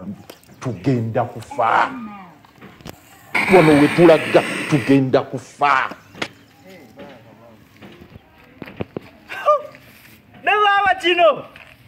tugenda kufa wano wetulaga tugenda kufa Newawa kino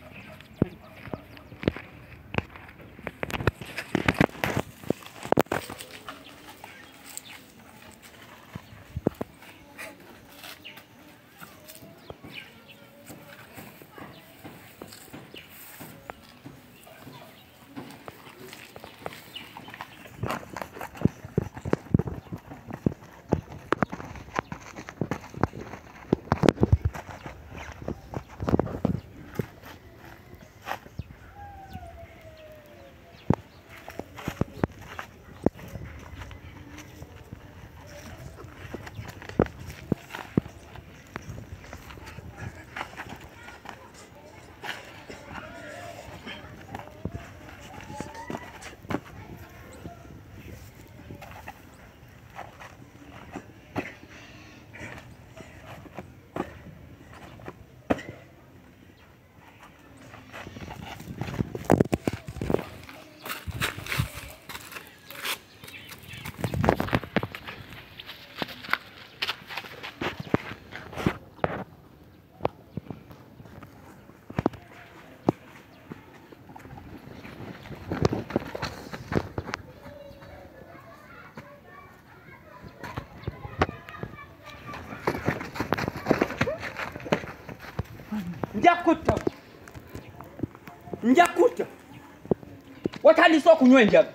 Njakuta watandise okunywa enjaga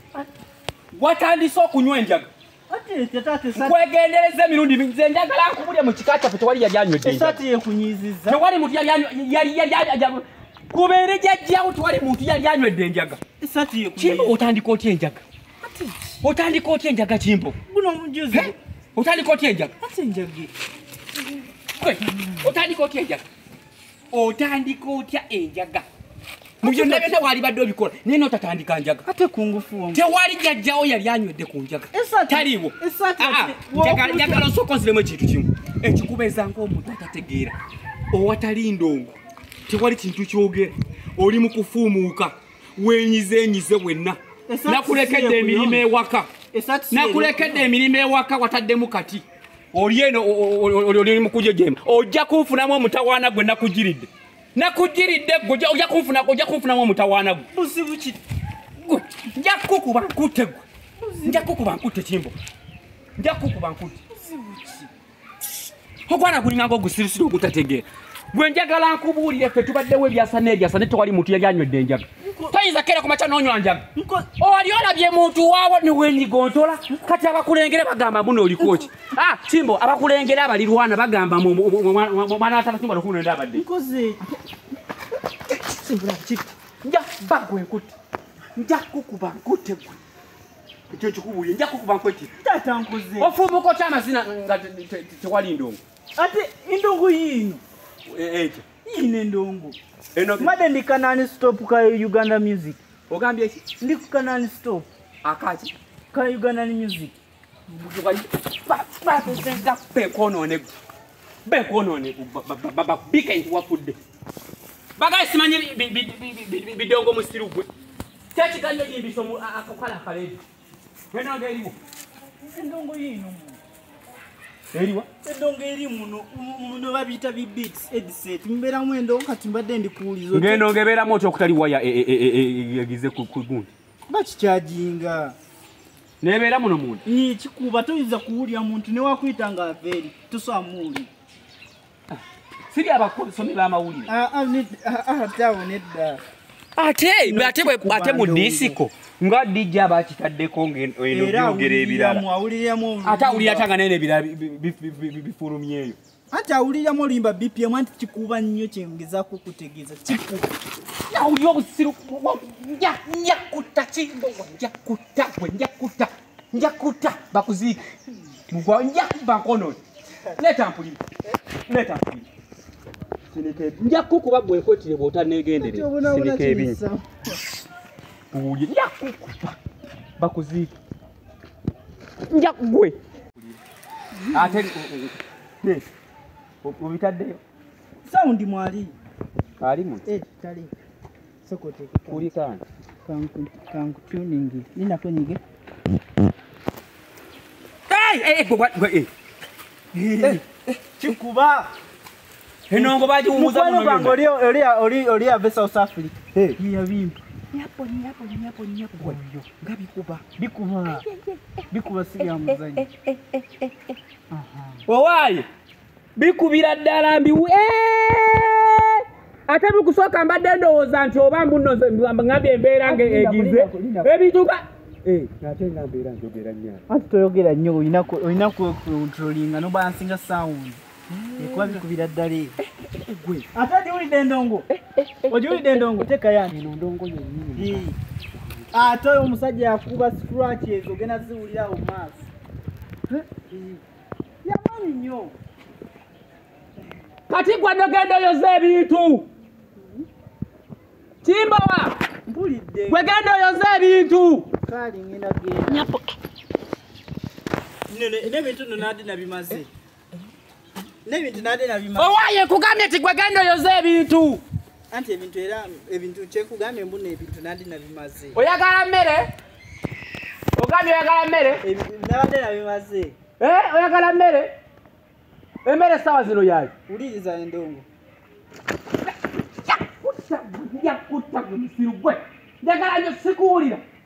ate tate sati kwegendereza emirundi nze njagala nkubulya mu kika kyaffe tewali yali anywedde esati yekunyiziza tewali muntu yali kubeere jjajjawo tewali muntu yali anywedde enjaga esati yekunyiziza Kimbo otandika otya enjaga ate otandika otya enjaga Kimbo guno mujuzi otandika otya enjaga ate enjagi otandika otya enjaga otandika otya enjaga Mubyo ndabeta wali baddo bikola nene otatandika njaga ate kungufu tewali jjajjawo yali anywedde ku njaga taliwo njagala sokonziremu ekintu kimu ekikubeza ng'omuntu atategeera owatali ndongo tewali kintu kyogera oli mu kufuumuuka wenyizenyize wenna nakulekedde emirimu ewaka wataddemu kati oli eno oli mu kujejema ojja kunfunamu omutawaana gwe nakujiridde ojja kunfunamu omutawaana gwe buzibu ki nja kukuba nkute Kimbo nja kukuba nkute buzibu ki okwana gulinga ng'ogusirusiri ogutategeera gwe njagala nkubuulire ffe tubaddewo ebyasa n'ebyasa ne tewali muntu yali anywedde enjaga toyinza kera ku makya n'onywa njaga oli olabye muntu waawo ne wenyigontola kati abakulengere bagamba muno oliko ki Kimbo abakulengere abalirwana bagamba mwana atakimba nokunenda abadde nja bagwe nkute nja kukuba nkute gwe ekyo kikubuulire nja kukuba nkute tata nkuze ofumuko ky'amazina nga tewali ndongo ate endongo yino ekyo yine ndongo made ndi kanani stop ka Uganda music ogambye eki ndi ku kanani stop akaki ka Uganda music bekonone bika nti wafudde bagay simanyi bidongo musiru gwe kyekiganye jimbiso akakala akaleedi endongo eriwo endongo yino eriwa endongo eri muno babiyita beats headset mberamu endongo kati mbadde ndikuulizo ng'endongo ebeeramu otya okutali waya egize ku gundi bakikyajinga nebeera muno munda kikuba toyinza kuwulya muntu newakuyita nga aveeri tosamuwuli siri abasomi b'amawulire tawo nedda ate mu disiko nga DJ abakitaddeko ng'enogera ebirala ate awulira tanga nene ebirala bifulumyeyo ate awuliramu olimba BPM anti kikuba nnyo kyengezako okutegeeza kikuba awulira obusiru njakuta Kimbo njakuta bakuziika njakuba nkono leta mpulire njakukuba gwe nkwetire bw'otanegenderera sinika ebinyi njakukuba bakuziika njakugwe ate obitaddeyo saundi mwali alimu tali sokote kuli kana kangu tuning. Nina kwenye. Chikuba. Enongo baji umuza muno bango oli ave South Africa. Iya bimbi. Nyapo. Ngabi kuba. Bikuba siri amuzanyi. Owaye. Bikubira ddala mbi ate bikusoka mbadde ndowooza nti oba mbuno ngabye embeera egize ebituka ate nga mbeera njogera nnyo anti toyogera nnyo olina controllinga nobalansinga sound ekuba bikubira ddala gwe ate diwulidde endongo ogiwulidde endongo teka yani eno ndongo yennyini ate omusajja yakuba scratch ezo genda ziwulira mu maaso yamaanyi nnyo kati gwadogenda oyoza ebintu Kimbowa mpulidde gwegenda oyoza ebintu kali ngenda genda nyapo n'ebintu nadi nabimaze n'ebintu nadi nabimaze owaye kugambye nti gwegenda oyoza ebintu anti ebintu era ebintu kyekugambye mbuna ebintu nadi nabimaze oyagala mmere ogambye oyagala mmere nabadde nabimaze oyagala mmere emmere sawa zino yayi uliriza endongo yakutta gwe njagala nyo sikuwulira